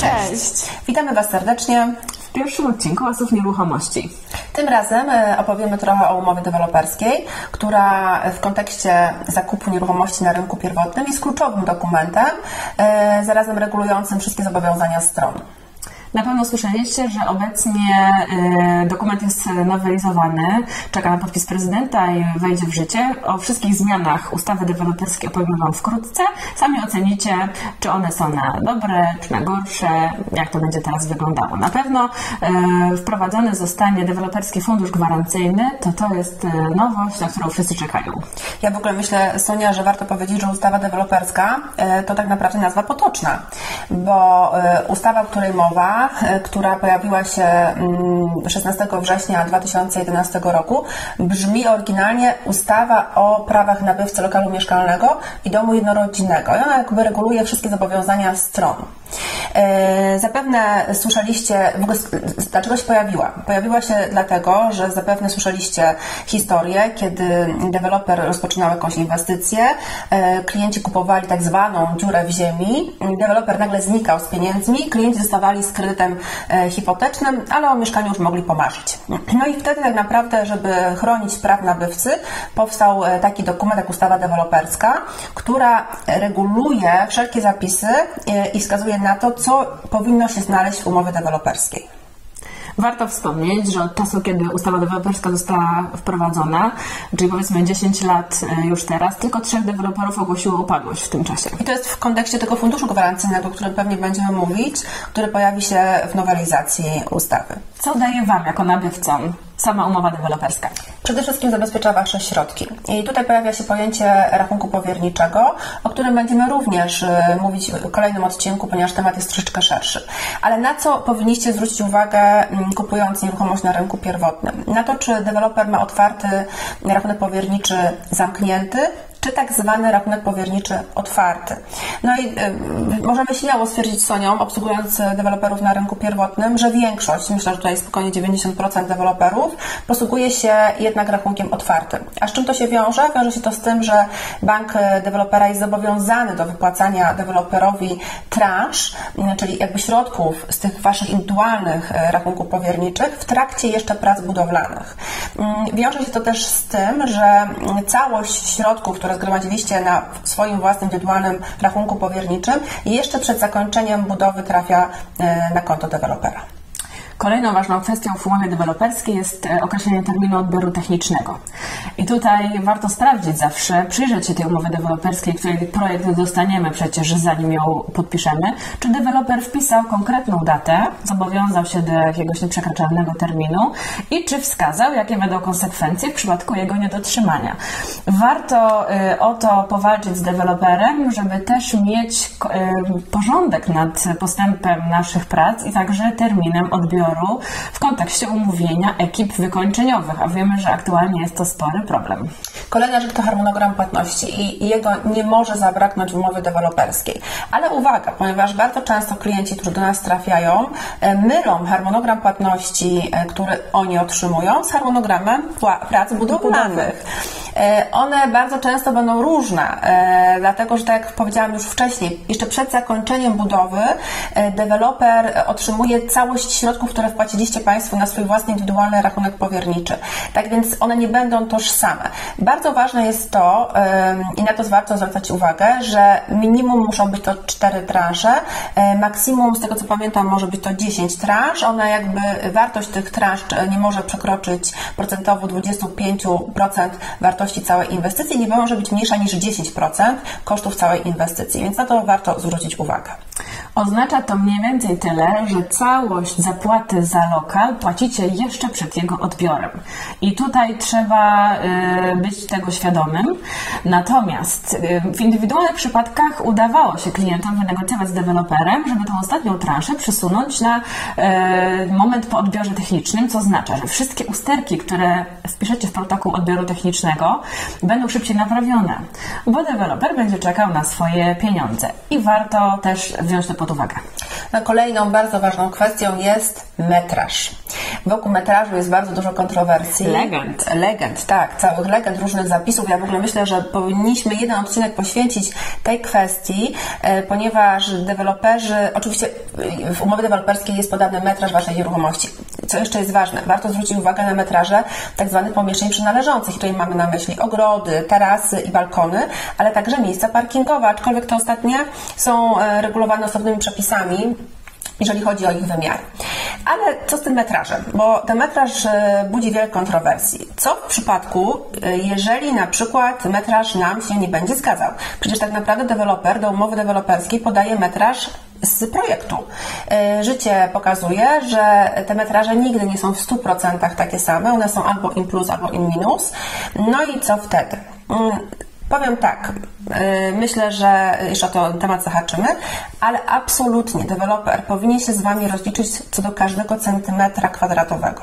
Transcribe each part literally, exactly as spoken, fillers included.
Cześć! Witamy Was serdecznie w pierwszym odcinku Asów Nieruchomości. Tym razem opowiemy trochę o umowie deweloperskiej, która w kontekście zakupu nieruchomości na rynku pierwotnym jest kluczowym dokumentem, zarazem regulującym wszystkie zobowiązania stron. Na pewno słyszeliście, że obecnie y, dokument jest nowelizowany, czeka na podpis prezydenta i wejdzie w życie. O wszystkich zmianach ustawy deweloperskiej opowiem Wam wkrótce. Sami ocenicie, czy one są na dobre, czy na gorsze, jak to będzie teraz wyglądało. Na pewno y, wprowadzony zostanie deweloperski fundusz gwarancyjny, to to jest y, nowość, na którą wszyscy czekają. Ja w ogóle myślę, Sonia, że warto powiedzieć, że ustawa deweloperska y, to tak naprawdę nazwa potoczna, bo y, ustawa, o której mowa, która pojawiła się szesnastego września dwa tysiące jedenastego roku, brzmi oryginalnie ustawa o prawach nabywcy lokalu mieszkalnego i domu jednorodzinnego. I ona jakby reguluje wszystkie zobowiązania stron. Zapewne słyszeliście, w ogóle dlaczego się pojawiła? Pojawiła się dlatego, że zapewne słyszeliście historię, kiedy deweloper rozpoczynał jakąś inwestycję, klienci kupowali tak zwaną dziurę w ziemi, deweloper nagle znikał z pieniędzmi, klienci zostawali z kredytem hipotecznym, ale o mieszkaniu już mogli pomarzyć. No i wtedy tak naprawdę, żeby chronić praw nabywcy, powstał taki dokument jak ustawa deweloperska, która reguluje wszelkie zapisy i wskazuje na to, co powinno się znaleźć w umowie deweloperskiej. Warto wspomnieć, że od czasu, kiedy ustawa deweloperska została wprowadzona, czyli powiedzmy dziesięć lat już teraz, tylko trzech deweloperów ogłosiło upadłość w tym czasie. I to jest w kontekście tego funduszu gwarancyjnego, o którym pewnie będziemy mówić, który pojawi się w nowelizacji ustawy. Co daje Wam jako nabywcom sama umowa deweloperska? Przede wszystkim zabezpiecza Wasze środki. I tutaj pojawia się pojęcie rachunku powierniczego, o którym będziemy również mówić w kolejnym odcinku, ponieważ temat jest troszeczkę szerszy. Ale na co powinniście zwrócić uwagę, kupując nieruchomość na rynku pierwotnym? Na to, czy deweloper ma otwarty rachunek powierniczy zamknięty, czy tak zwany rachunek powierniczy otwarty. No i y, możemy śmiało stwierdzić z Sonią, obsługując deweloperów na rynku pierwotnym, że większość, myślę, że tutaj spokojnie dziewięćdziesiąt procent deweloperów, posługuje się jednak rachunkiem otwartym. A z czym to się wiąże? Wiąże się to z tym, że bank dewelopera jest zobowiązany do wypłacania deweloperowi transz, czyli jakby środków z tych Waszych indywidualnych rachunków powierniczych w trakcie jeszcze prac budowlanych. Wiąże się to też z tym, że całość środków, które zgromadziliście na swoim własnym indywidualnym rachunku powierniczym i jeszcze przed zakończeniem budowy trafia na konto dewelopera. Kolejną ważną kwestią w umowie deweloperskiej jest określenie terminu odbioru technicznego. I tutaj warto sprawdzić zawsze, przyjrzeć się tej umowie deweloperskiej, której projekt dostaniemy przecież, zanim ją podpiszemy, czy deweloper wpisał konkretną datę, zobowiązał się do jakiegoś nieprzekraczalnego terminu i czy wskazał, jakie będą konsekwencje w przypadku jego niedotrzymania. Warto y, o to powalczyć z deweloperem, żeby też mieć y, porządek nad postępem naszych prac i także terminem odbioru w kontekście umówienia ekip wykończeniowych, a wiemy, że aktualnie jest to spory problem. Kolejna rzecz to harmonogram płatności i jego nie może zabraknąć w umowie deweloperskiej. Ale uwaga, ponieważ bardzo często klienci, którzy do nas trafiają, mylą harmonogram płatności, który oni otrzymują, z harmonogramem prac budowlanych. One bardzo często będą różne, dlatego że tak jak powiedziałam już wcześniej, jeszcze przed zakończeniem budowy deweloper otrzymuje całość środków, które wpłaciliście Państwo na swój własny indywidualny rachunek powierniczy. Tak więc one nie będą tożsame. Bardzo ważne jest to, i na to warto zwracać uwagę, że minimum muszą być to cztery transze, maksimum, z tego co pamiętam, może być to dziesięć transz. Ona jakby, wartość tych transz nie może przekroczyć procentowo dwadzieścia pięć procent wartości całej inwestycji, nie może być mniejsza niż dziesięć procent kosztów całej inwestycji, więc na to warto zwrócić uwagę. Oznacza to mniej więcej tyle, że całość zapłaty za lokal płacicie jeszcze przed jego odbiorem. I tutaj trzeba y, być tego świadomym. Natomiast y, w indywidualnych przypadkach udawało się klientom wynegocjować z deweloperem, żeby tą ostatnią transzę przesunąć na y, moment po odbiorze technicznym, co oznacza, że wszystkie usterki, które wpiszecie w protokół odbioru technicznego, będą szybciej naprawione, bo deweloper będzie czekał na swoje pieniądze. I warto też wziąć to pod pod uwagę? No, kolejną bardzo ważną kwestią jest metraż. Wokół metrażu jest bardzo dużo kontrowersji. Legend. Legend, tak. Całych legend, różnych zapisów. Ja w ogóle myślę, że powinniśmy jeden odcinek poświęcić tej kwestii, ponieważ deweloperzy, oczywiście w umowie deweloperskiej jest podany metraż waszej nieruchomości. Co jeszcze jest ważne? Warto zwrócić uwagę na metraże tak zwanych pomieszczeń przynależących. Tutaj mamy na myśli ogrody, tarasy i balkony, ale także miejsca parkingowe, aczkolwiek te ostatnie są regulowane osobnymi przepisami, jeżeli chodzi o ich wymiar. Ale co z tym metrażem? Bo ten metraż budzi wiele kontrowersji. Co w przypadku, jeżeli na przykład metraż nam się nie będzie zgadzał? Przecież tak naprawdę deweloper do umowy deweloperskiej podaje metraż z projektu. Życie pokazuje, że te metraże nigdy nie są w stu procentach takie same. One są albo in plus, albo in minus. No i co wtedy? Powiem tak, myślę, że jeszcze o ten temat zahaczymy, ale absolutnie deweloper powinien się z Wami rozliczyć co do każdego centymetra kwadratowego.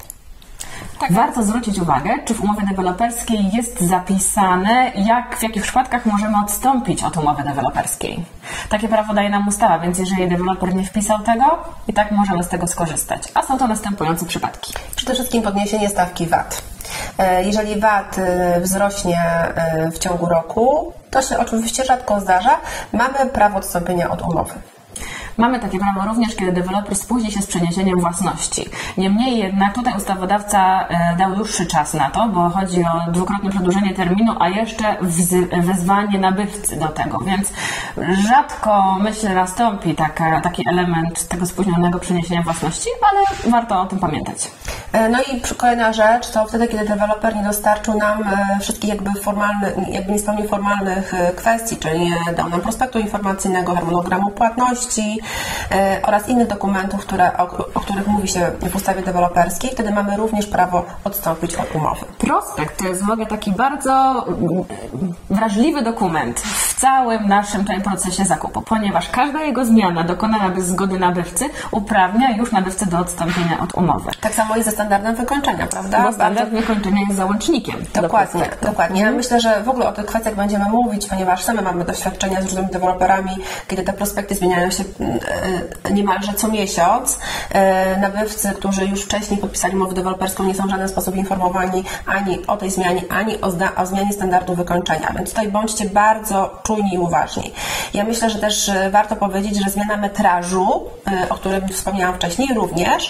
Tak. Warto zwrócić uwagę, czy w umowie deweloperskiej jest zapisane, jak, w jakich przypadkach możemy odstąpić od umowy deweloperskiej. Takie prawo daje nam ustawa, więc jeżeli deweloper nie wpisał tego, i tak możemy z tego skorzystać. A są to następujące przypadki. Przede wszystkim podniesienie stawki V A T. Jeżeli V A T wzrośnie w ciągu roku, to się oczywiście rzadko zdarza, mamy prawo odstąpienia od umowy. Mamy takie prawo również, kiedy deweloper spóźni się z przeniesieniem własności. Niemniej jednak tutaj ustawodawca dał dłuższy czas na to, bo chodzi o dwukrotne przedłużenie terminu, a jeszcze wezwanie nabywcy do tego, więc rzadko, myślę, nastąpi taka, taki element tego spóźnionego przeniesienia własności, ale warto o tym pamiętać. No i kolejna rzecz, to wtedy, kiedy deweloper nie dostarczył nam wszystkich jakby formalnych, jakby nie spełnił formalnych kwestii, czyli nie dał nam prospektu informacyjnego, harmonogramu płatności e, oraz innych dokumentów, które, o, o których mówi się w ustawie deweloperskiej, wtedy mamy również prawo odstąpić od umowy. Prospekt to jest w ogóle taki bardzo wrażliwy dokument w całym naszym tutaj procesie zakupu, ponieważ każda jego zmiana dokonana bez zgody nabywcy uprawnia już nabywcę do odstąpienia od umowy. Tak samo jest ze standardem wykończenia, prawda? Bo standard wykończenia jest załącznikiem. Dokładnie, do dokładnie. Ja myślę, że w ogóle o tych kwestiach będziemy mówić, ponieważ same mamy doświadczenia z różnymi deweloperami, kiedy te prospekty zmieniają się niemalże co miesiąc. Nabywcy, którzy już wcześniej podpisali umowę deweloperską, nie są w żaden sposób informowani ani o tej zmianie, ani o, o zmianie standardu wykończenia. Więc tutaj bądźcie bardzo czujni i uważni. Ja myślę, że też warto powiedzieć, że zmiana metrażu, o którym wspomniałam wcześniej, również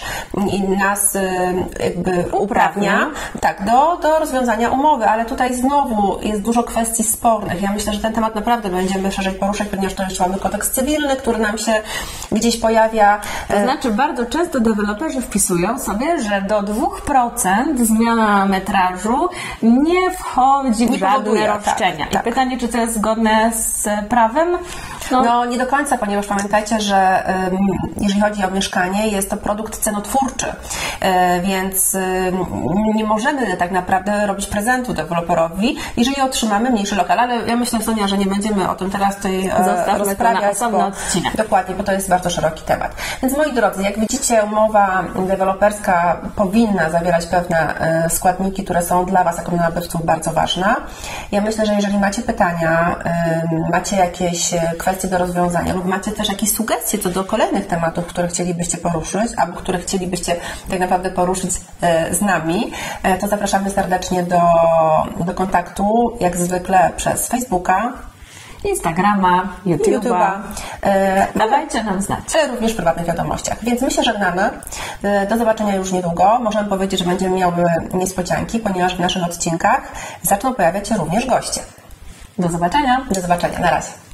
nas jakby uprawnia tak, do, do rozwiązania umowy, ale tutaj znowu jest dużo kwestii spornych. Ja myślę, że ten temat naprawdę będziemy szerzej poruszać, ponieważ to jeszcze mamy kodeks cywilny, który nam się gdzieś pojawia. To znaczy bardzo często deweloperzy wpisują sobie, że do dwóch procent zmiana metrażu nie wchodzi w nie żadne powoduje, roszczenia. Tak, I tak. pytanie, czy to jest zgodne z prawem? No, no nie do końca, ponieważ pamiętajcie, że um, jeżeli chodzi o mieszkanie, jest to produkt cenotwórczy, e, więc um, nie możemy tak naprawdę robić prezentu deweloperowi, jeżeli otrzymamy mniejszy lokal. Ale ja myślę, Sonia, że nie będziemy o tym teraz tutaj e, rozprawiać. Bo, dokładnie, bo to jest bardzo szeroki temat. Więc moi drodzy, jak widzicie, umowa deweloperska powinna zawierać pewne e, składniki, które są dla Was jako nabywców bardzo ważne. Ja myślę, że jeżeli macie pytania, e, macie jakieś kwestie do rozwiązania lub macie też jakieś sugestie co do kolejnych tematów, które chcielibyście poruszyć, albo które chcielibyście tak naprawdę poruszyć z nami, to zapraszamy serdecznie do, do kontaktu, jak zwykle przez Facebooka, Instagrama, YouTube'a. YouTube'a. E, Dawajcie nam znać. Ale również w prywatnych wiadomościach. Więc my się żegnamy. Do zobaczenia już niedługo. Możemy powiedzieć, że będziemy miały niespodzianki, ponieważ w naszych odcinkach zaczną pojawiać się również goście. Do zobaczenia. Do zobaczenia. Na razie.